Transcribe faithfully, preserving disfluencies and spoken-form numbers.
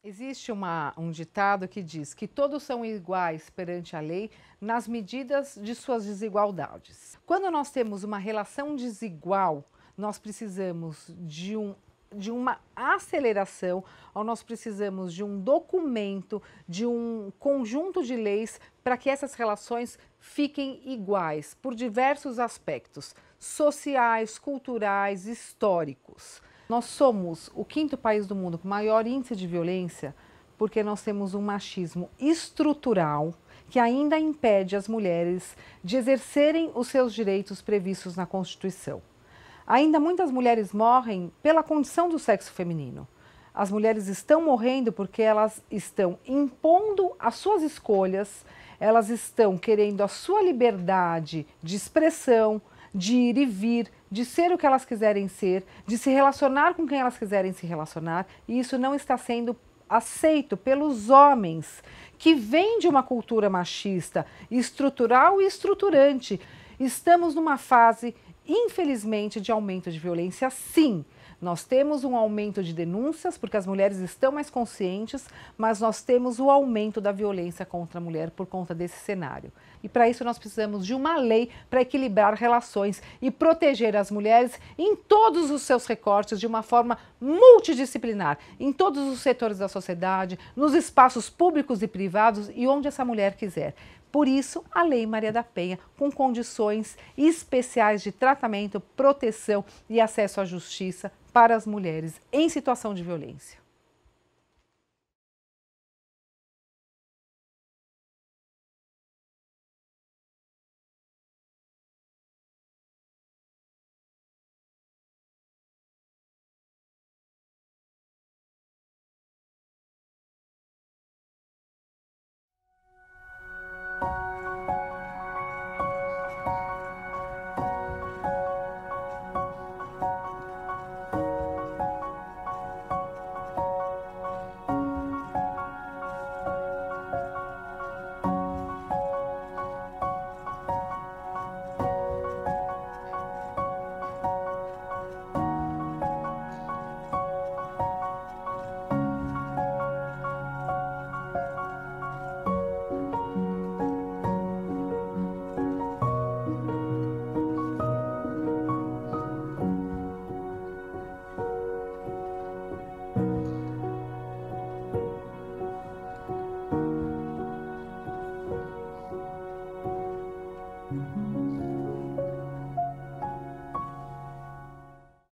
Existe uma, um ditado que diz que todos são iguais perante a lei nas medidas de suas desigualdades. Quando nós temos uma relação desigual, nós precisamos de, um, de uma aceleração, ou nós precisamos de um documento, de um conjunto de leis para que essas relações fiquem iguais por diversos aspectos sociais, culturais, históricos. Nós somos o quinto país do mundo com maior índice de violência porque nós temos um machismo estrutural que ainda impede as mulheres de exercerem os seus direitos previstos na Constituição. Ainda muitas mulheres morrem pela condição do sexo feminino. As mulheres estão morrendo porque elas estão impondo as suas escolhas, elas estão querendo a sua liberdade de expressão, de ir e vir, de ser o que elas quiserem ser, de se relacionar com quem elas quiserem se relacionar, e isso não está sendo aceito pelos homens, que vêm de uma cultura machista, estrutural e estruturante. Estamos numa fase, infelizmente, de aumento de violência, sim. Nós temos um aumento de denúncias, porque as mulheres estão mais conscientes, mas nós temos o aumento da violência contra a mulher por conta desse cenário. E para isso nós precisamos de uma lei para equilibrar relações e proteger as mulheres em todos os seus recortes de uma forma multidisciplinar, em todos os setores da sociedade, nos espaços públicos e privados e onde essa mulher quiser. Por isso, a Lei Maria da Penha, com condições especiais de tratamento, proteção e acesso à justiça para as mulheres em situação de violência.